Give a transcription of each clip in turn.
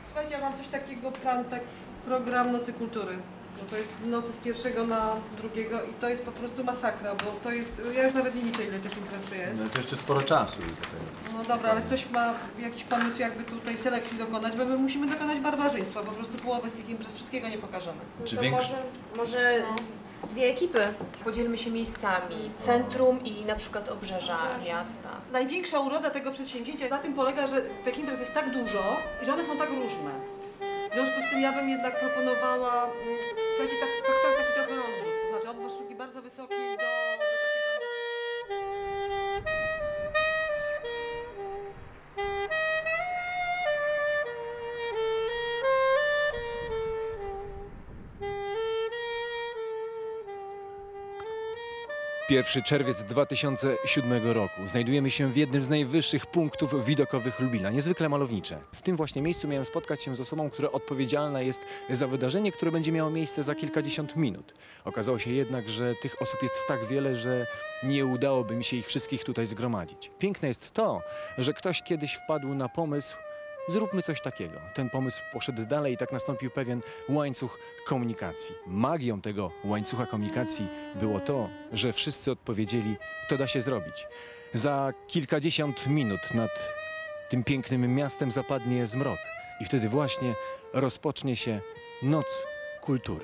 Słuchajcie, ja mam coś takiego, program Nocy Kultury. No to jest nocy z 1 na 2 i to jest po prostu masakra, bo to jest, ja już nawet nie liczę, ile tych imprez jest. No to jeszcze sporo czasu jest do tego. No dobra, ale ktoś ma jakiś pomysł, jakby tutaj selekcji dokonać, bo my musimy dokonać barbarzyństwa, po prostu połowę z tych imprez, wszystkiego nie pokażemy. Czy to może dwie ekipy? Podzielmy się miejscami, centrum i na przykład obrzeża miasta. Największa uroda tego przedsięwzięcia na tym polega, że tych imprez jest tak dużo i że one są tak różne. W związku z tym ja bym jednak proponowała, słuchajcie, taki trochę rozrzut, to znaczy od sztuki bardzo wysokiej do takiego... Pierwszy czerwiec 2007 roku. Znajdujemy się w jednym z najwyższych punktów widokowych Lublina. Niezwykle malownicze. W tym właśnie miejscu miałem spotkać się z osobą, która odpowiedzialna jest za wydarzenie, które będzie miało miejsce za kilkadziesiąt minut. Okazało się jednak, że tych osób jest tak wiele, że nie udałoby mi się ich wszystkich tutaj zgromadzić. Piękne jest to, że ktoś kiedyś wpadł na pomysł, zróbmy coś takiego. Ten pomysł poszedł dalej i tak nastąpił pewien łańcuch komunikacji. Magią tego łańcucha komunikacji było to, że wszyscy odpowiedzieli, to da się zrobić. Za kilkadziesiąt minut nad tym pięknym miastem zapadnie zmrok i wtedy właśnie rozpocznie się Noc Kultury.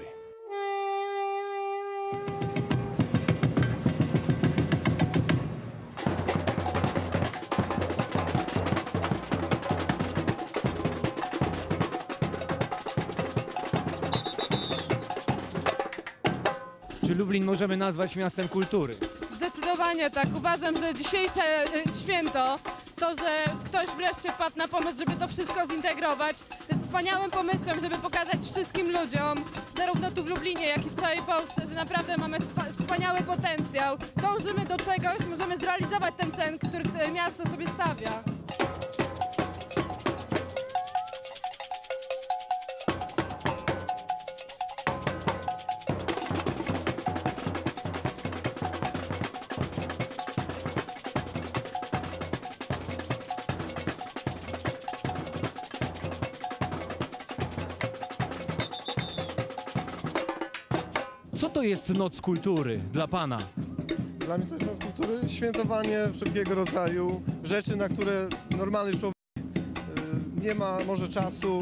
Czy Lublin możemy nazwać miastem kultury? Zdecydowanie tak. Uważam, że dzisiejsze święto, to, że ktoś wreszcie wpadł na pomysł, żeby to wszystko zintegrować, jest wspaniałym pomysłem, żeby pokazać wszystkim ludziom, zarówno tu w Lublinie, jak i w całej Polsce, że naprawdę mamy wspaniały potencjał. Dążymy do czegoś, możemy zrealizować ten cel, który miasto sobie stawia. Co to jest Noc Kultury dla pana? Dla mnie to jest Noc Kultury świętowanie wszelkiego rodzaju rzeczy, na które normalny człowiek nie ma może czasu.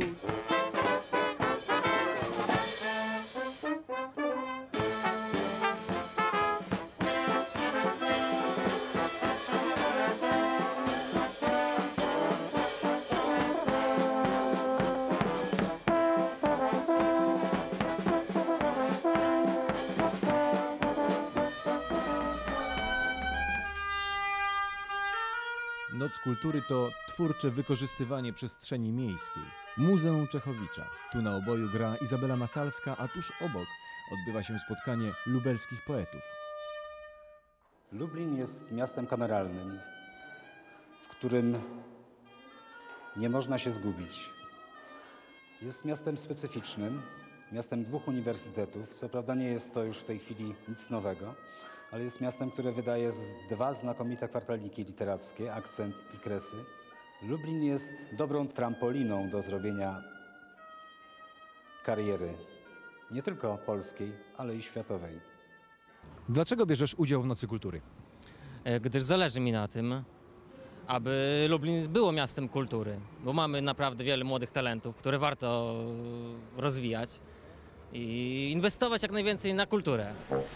Noc Kultury to twórcze wykorzystywanie przestrzeni miejskiej. Muzeum Czechowicza. Tu na oboju gra Izabela Masalska, a tuż obok odbywa się spotkanie lubelskich poetów. Lublin jest miastem kameralnym, w którym nie można się zgubić. Jest miastem specyficznym, miastem 2 uniwersytetów. Co prawda nie jest to już w tej chwili nic nowego, ale jest miastem, które wydaje 2 znakomite kwartalniki literackie, Akcent i Kresy. Lublin jest dobrą trampoliną do zrobienia kariery, nie tylko polskiej, ale i światowej. Dlaczego bierzesz udział w Nocy Kultury? Gdyż zależy mi na tym, aby Lublin było miastem kultury, bo mamy naprawdę wiele młodych talentów, które warto rozwijać i inwestować jak najwięcej na kulturę.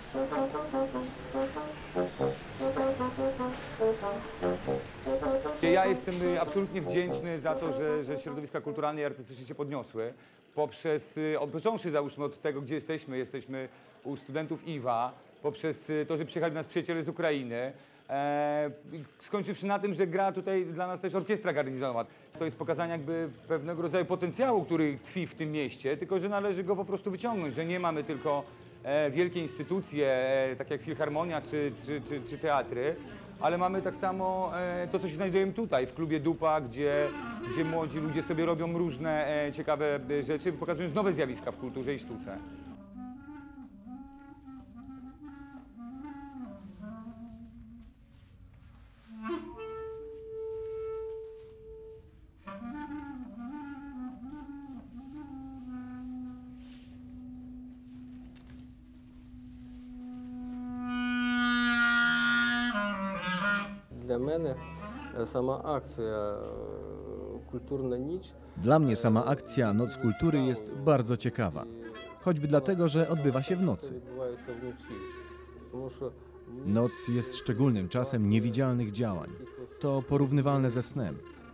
Ja jestem absolutnie wdzięczny za to, że środowiska kulturalne i artystyczne się podniosły. Począwszy załóżmy od tego, gdzie jesteśmy u studentów IWA, poprzez to, że przyjechali do nas przyjaciele z Ukrainy, skończywszy na tym, że gra tutaj dla nas też orkiestra garnizonowa. To jest pokazanie jakby pewnego rodzaju potencjału, który tkwi w tym mieście, tylko że należy go po prostu wyciągnąć, że nie mamy tylko wielkie instytucje, tak jak Filharmonia czy teatry, ale mamy tak samo to, co się znajdujemy tutaj, w klubie Dupa, gdzie młodzi ludzie sobie robią różne ciekawe rzeczy, pokazując nowe zjawiska w kulturze i sztuce. Dla mnie sama akcja Noc Kultury jest bardzo ciekawa. Choćby dlatego, że odbywa się w nocy. Noc jest szczególnym czasem niewidzialnych działań. To porównywalne ze snem.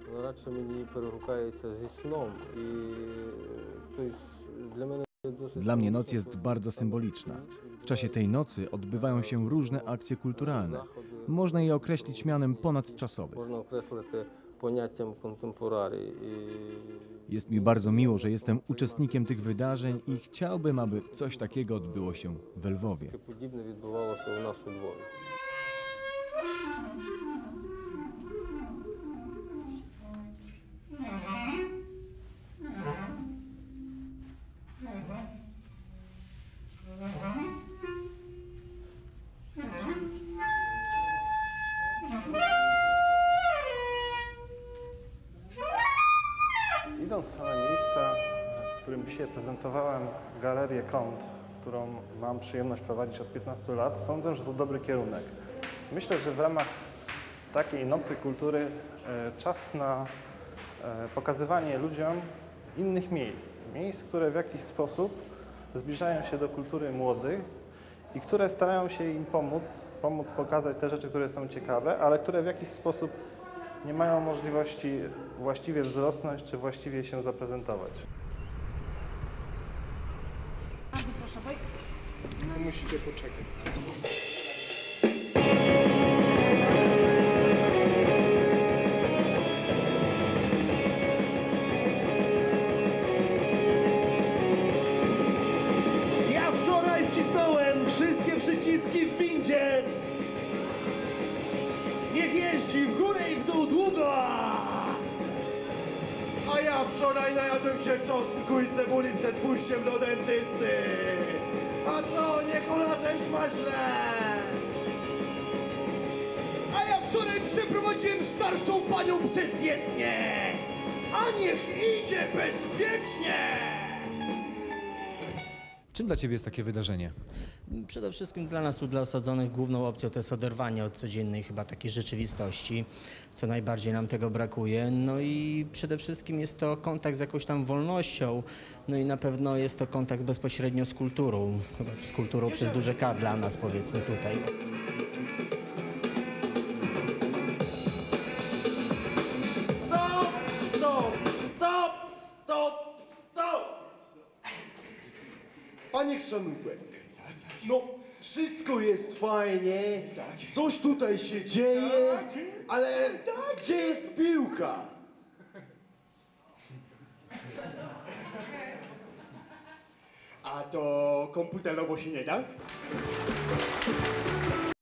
Dla mnie noc jest bardzo symboliczna. W czasie tej nocy odbywają się różne akcje kulturalne. Można je określić mianem ponadczasowym. Jest mi bardzo miło, że jestem uczestnikiem tych wydarzeń i chciałbym, aby coś takiego odbyło się we Lwowie. Idąc na miejsce, w którym dzisiaj prezentowałem Galerię Kąt, którą mam przyjemność prowadzić od 15 lat, sądzę, że to dobry kierunek. Myślę, że w ramach takiej Nocy Kultury czas na pokazywanie ludziom innych miejsc, które w jakiś sposób zbliżają się do kultury młodych i które starają się im pomóc pokazać te rzeczy, które są ciekawe, ale które w jakiś sposób nie mają możliwości właściwie wzrosnąć, czy właściwie się zaprezentować. Musicie poczekać. Ja wczoraj wcisnąłem wszystkie przyciski w windzie. Niech jeździ w górę i w dół długo. A ja wczoraj najadłem się czosnku i cebuli przed pójściem do dentysty. A co, niech ona też ma źle. A ja wczoraj przeprowadziłem starszą panią przez jezdnię. A niech idzie bezpiecznie. Czym dla Ciebie jest takie wydarzenie? Przede wszystkim dla nas tu, dla osadzonych, główną opcją to jest oderwanie od codziennej chyba takiej rzeczywistości, co najbardziej nam tego brakuje. No i przede wszystkim jest to kontakt z jakąś tam wolnością, no i na pewno jest to kontakt bezpośrednio z kulturą, chyba z kulturą przez duże K dla nas, powiedzmy tutaj. Panie Chrzanówek, no wszystko jest fajnie, coś tutaj się dzieje, ale gdzie jest piłka? A to komputerowo się nie da?